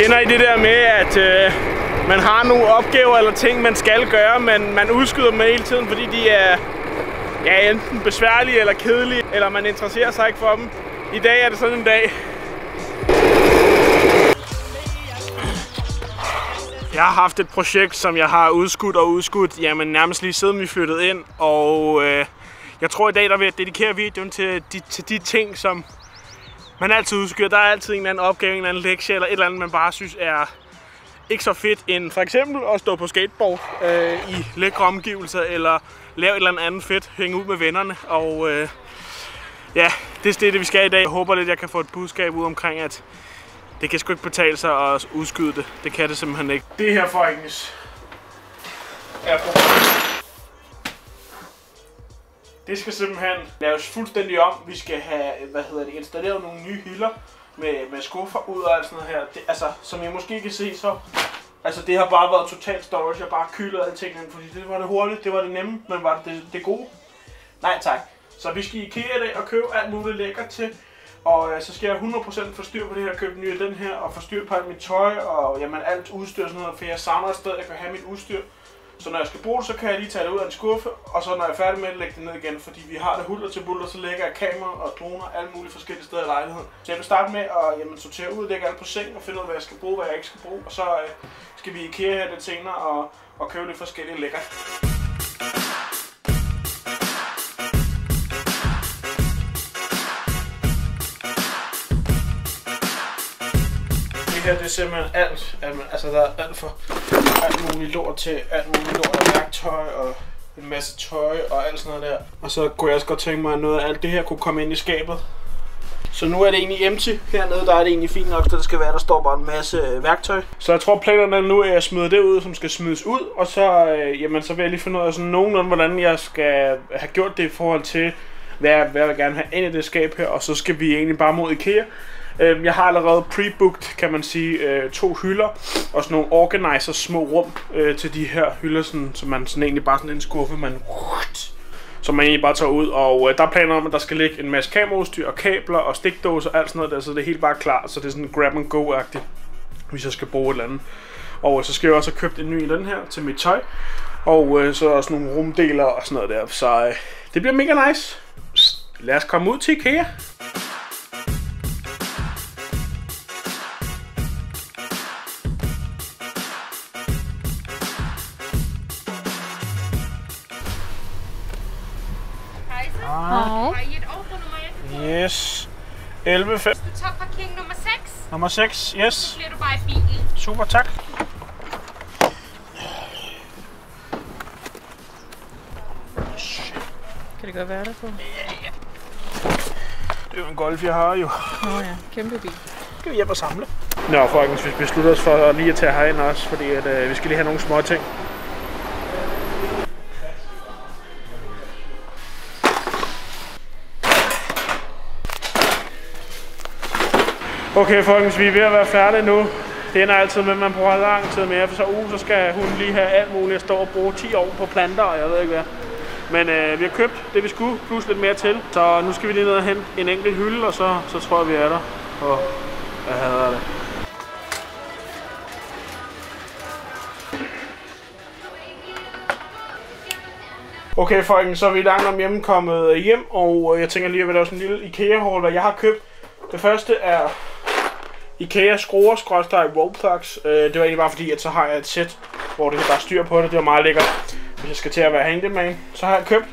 Kender I det der med, at man har nogle opgaver eller ting, man skal gøre, men man udskyder dem hele tiden, fordi de er enten besværlige eller kedelige, eller man interesserer sig ikke for dem. I dag er det sådan en dag. Jeg har haft et projekt, som jeg har udskudt, jamen nærmest lige siden vi flyttede ind, og jeg tror i dag, der vil jeg dedikere videoen til de ting, som man altid udskyder. Der er altid en eller anden opgave, en eller anden lektie, eller et eller andet, man bare synes er ikke så fedt, end for eksempel at stå på skateboard i lækre omgivelser, eller lave et eller andet fedt, hænge ud med vennerne, og ja, det er det, vi skal i dag. Jeg håber lidt, jeg kan få et budskab ud omkring, at det kan sgu ikke betale sig at udskyde det. Det kan det simpelthen ikke. Det her folkens er på. Det skal simpelthen laves fuldstændig om. Vi skal have, installeret nogle nye hylder med skuffer ud og alt sådan noget her. Det, altså, som I måske kan se, så det har bare været total storage. Jeg bare kyldet alle tingene, fordi det var det hurtigt, det var det nemme, men var det gode? Nej tak. Så vi skal i IKEA i dag og købe alt muligt lækkert til. Og så skal jeg 100% få styr på det her, købe den her og få styr på alt mit tøj og jamen alt udstyr sådan noget, for jeg savner et sted, jeg kan have mit udstyr. Så når jeg skal bruge det, så kan jeg lige tage det ud af en skuffe, og så når jeg er færdig med det, lægge det ned igen, fordi vi har det hulter til bulter, så lægger jeg kamera og droner alle mulige forskellige steder i lejligheden. Så jeg vil starte med at sortere ud, lægge alt på seng og finde ud af, hvad jeg skal bruge, hvad jeg ikke skal bruge, og så skal vi i IKEA her lidt senere og købe lidt forskellige lækkert. Det er simpelthen alt, altså der er alt muligt lort til, alt muligt lort af værktøj og en masse tøj og alt sådan noget der. Og så kunne jeg også godt tænke mig, at noget af alt det her kunne komme ind i skabet. Så nu er det egentlig empty. Hernede der er det egentlig fint nok, så det skal være, der står bare en masse værktøj. Så jeg tror planerne nu er, at jeg smider det ud, som skal smides ud. Og så, så vil jeg lige finde ud af sådan nogenlunde, hvordan jeg skal have gjort det i forhold til, hvad jeg vil gerne have ind i det skab her. Og så skal vi egentlig bare mod IKEA. Jeg har allerede pre-booked, kan man sige, 2 hylder og sådan nogle organizer små rum til de her hylder, sådan, så man sådan egentlig bare sådan en skuffe, som man egentlig bare tager ud. Og der er planer om, at der skal ligge en masse kameraudstyr og kabler og stikdåser og alt sådan noget der, så det er helt bare klar, så det er sådan grab and go-agtigt, hvis jeg skal bruge et eller andet. Og så skal jeg også have købt en ny den her til mit tøj, og så også nogle rumdeler og sådan noget der, så det bliver mega nice. Lad os komme ud til IKEA. Har I et ordrenummer, jeg kan få? Yes. 11.5. Du tager parkering nummer 6. Nummer 6, yes. Så bliver du bare i bilen. Super, tak. Kan det godt være der på? Ja. Det er jo en Golf, jeg har jo. Nå ja, kæmpe bil. Skal vi hjem og samle? Nå, folkens, vi beslutter os for lige at tage herind også, fordi at, vi skal lige have nogle små ting. Okay, folkens, vi er ved at være færdige nu. Det ender altid med, at man bruger lang tid mere, for så skal hun lige have alt muligt at stå og bruge 10 år på planter, og jeg ved ikke hvad. Men vi har købt det, vi skulle, plus lidt mere til. Så nu skal vi lige ned og hente en enkelt hylde, og så tror jeg, vi er der. Og jeg hader det. Okay, folkens, så er vi langt om hjemmekommet hjem, og jeg tænker lige, at jeg vil lave sådan en lille IKEA-haul, hvad jeg har købt. Det første er IKEA skruer / rope plugs. Det var egentlig bare fordi, at så har jeg et sæt, hvor det bare styr på det. Det var meget lækkert, hvis jeg skal til at være handyman. Så har jeg købt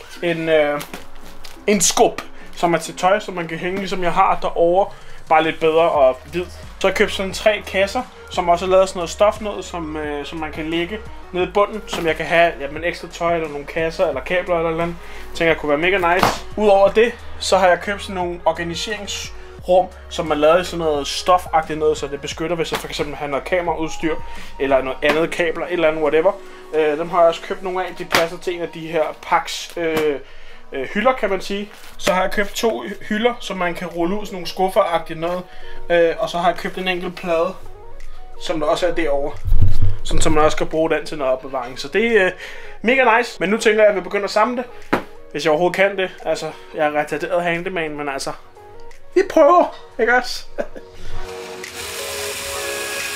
en skub, som er til tøj, som man kan hænge, ligesom jeg har derovre. Bare lidt bedre og hvid. Så har jeg købt sådan 3 kasser, som også er lavet sådan noget stof noget, som man kan lægge nede i bunden, som jeg kan have en ekstra tøj eller nogle kasser eller kabler eller noget. Jeg tænker, jeg kunne være mega nice. Udover det, så har jeg købt sådan nogle organiseringsrum, som man lavet i sådan noget stofagtigt noget, så det beskytter, hvis jeg for eksempel har noget kameraudstyr eller noget andet kabler, et eller andet whatever. Dem har jeg også købt nogle af, de passer til en af de her packs hylder, kan man sige. Så har jeg købt 2 hylder, som man kan rulle ud, sådan nogle skuffer-agtigt noget. Og så har jeg købt en enkelt plade, som der også er derovre. Sådan, så man også kan bruge den til noget opbevaring. Så det er mega nice. Men nu tænker jeg, at jeg vil begynde at samle det. Hvis jeg overhovedet kan det. Altså, jeg er retarderet handyman, men altså, vi prøver, ikke også?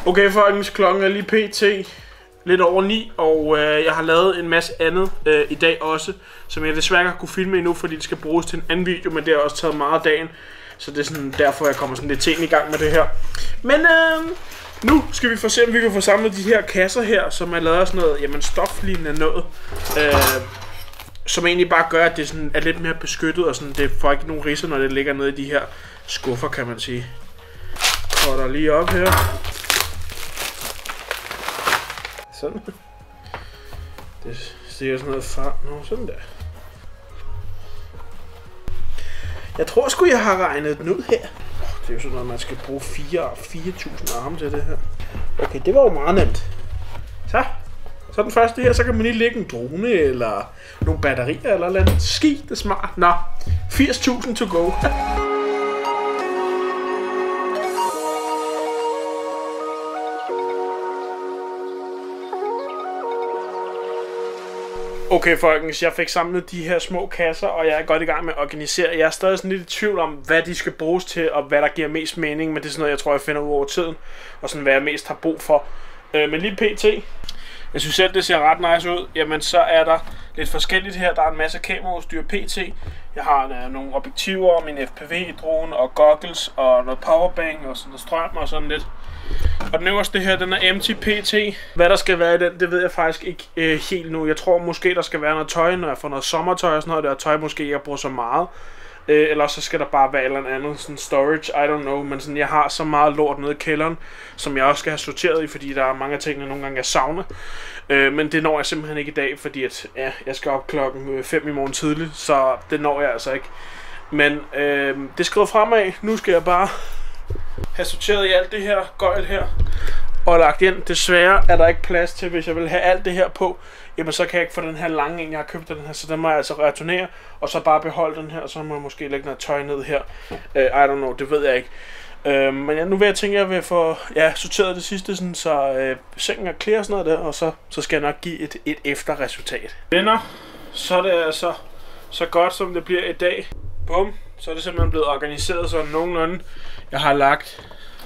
Okay, folkens, klokken er lige pt. Lidt over 9, og jeg har lavet en masse andet i dag også, som jeg desværre ikke har kunne filme endnu, fordi det skal bruges til en anden video, men det har også taget meget af dagen. Så det er sådan, derfor jeg kommer sådan lidt sent i gang med det her. Men nu skal vi få se, om vi kan få samlet de her kasser her, som er lavet af sådan noget, jamen stoflignende noget. Som egentlig bare gør, at det sådan er lidt mere beskyttet, og sådan, det får ikke nogen ridser, når det ligger nede i de her skuffer, kan man sige. Korter lige op her. Sådan. Det stiger sådan noget fra. Nå, sådan der. Jeg tror sgu, jeg har regnet den ud her. Det er jo sådan noget, man skal bruge 4.000 arme til det her. Okay, det var jo meget nemt. Så den første her, så kan man lige lægge en drone, eller nogle batterier, eller andet. Ski, det er smart. Nå, 80.000 to go. Okay, folkens, jeg fik samlet de her små kasser, og jeg er godt i gang med at organisere. Jeg er stadig sådan lidt i tvivl om, hvad de skal bruges til, og hvad der giver mest mening, men det er sådan noget, jeg tror, jeg finder ud over tiden, og sådan, hvad jeg mest har brug for. Men lige pt. Jeg synes selv, det ser ret nice ud. Jamen, så er der lidt forskelligt her. Der er en masse kameraudstyr pt. Jeg har nogle objektiver, min FPV-drone og goggles og noget powerbank og sådan noget strøm og sådan lidt. Og den øverste her, den er empty pt. Hvad der skal være i den, det ved jeg faktisk ikke helt nu. Jeg tror måske, der skal være noget tøj, når jeg får noget sommertøj og sådan noget. Der tøj måske, jeg bruger så meget. Eller så skal der bare være et eller andet sådan storage, I don't know. Men sådan, jeg har så meget lort nede i kælderen, som jeg også skal have sorteret i, fordi der er mange af tingene, nogle gange jeg savner. Men det når jeg simpelthen ikke i dag, fordi at, ja, jeg skal op klokken 5 i morgen tidligt, så det når jeg altså ikke. Men det skrider fremad. Nu skal jeg bare have sorteret i alt det her gøjl her og lagt ind. Desværre er der ikke plads til, hvis jeg vil have alt det her på, jamen så kan jeg ikke få den her lange en, jeg har købt den her, så den må jeg altså returnere, og så bare beholde den her, og så må jeg måske lægge noget tøj ned her. I don't know, det ved jeg ikke. Men ja, nu vil jeg tænke, at jeg vil få sorteret det sidste, sådan, så sengen er clear og sådan noget der, og så skal jeg nok give et efterresultat. Venner, så er det altså så godt, som det bliver i dag. Bum, så er det simpelthen blevet organiseret sådan nogenlunde. Jeg har lagt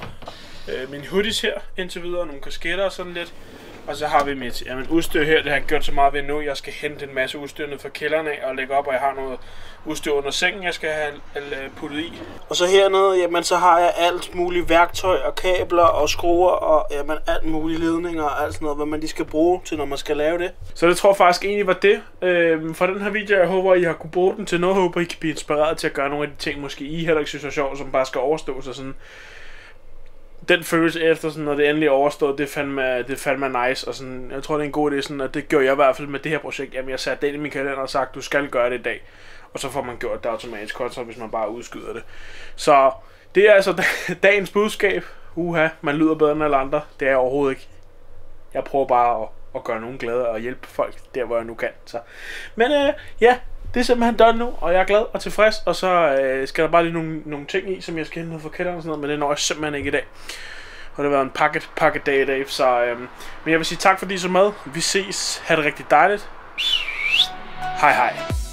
mine hoodies her indtil videre, nogle kasketter og sådan lidt. Og så har vi mit udstyr her, det har jeg gjort så meget ved nu. Jeg skal hente en masse udstyr ned fra kælderen af og lægge op, og jeg har noget udstyr under sengen, jeg skal have puttet i. Og så hernede, jamen så har jeg alt muligt værktøj og kabler og skruer og jamen alt mulige ledninger og alt sådan noget, hvad man lige skal bruge til, når man skal lave det. Så det tror jeg faktisk egentlig var det for den her video. Jeg håber, I har kunne bruge den til noget. Jeg håber, I kan blive inspireret til at gøre nogle af de ting, måske I heller ikke synes er sjovt, som bare skal overstås og sådan. Den følelse efter, sådan, når det endelig er overstået, det er fandme nice, og sådan, jeg tror det er en god idé, sådan, og det gjorde jeg i hvert fald med det her projekt. Jamen jeg satte det i min kalender og sagt, du skal gøre det i dag, og så får man gjort det automatisk, så hvis man bare udskyder det. Så det er altså dagens budskab. Man lyder bedre end alle andre, det er jeg overhovedet ikke. Jeg prøver bare at gøre nogen glade og hjælpe folk der, hvor jeg nu kan. Så. Men ja, det er simpelthen done nu, og jeg er glad og tilfreds, og så skal der bare lige nogle ting i, som jeg skal hente ned fra kælderen og sådan noget, men det når jeg simpelthen ikke i dag. Og det har været en pakket dag i dag, så men jeg vil sige tak fordi I så med. Vi ses. Ha' det rigtig dejligt. Hej hej.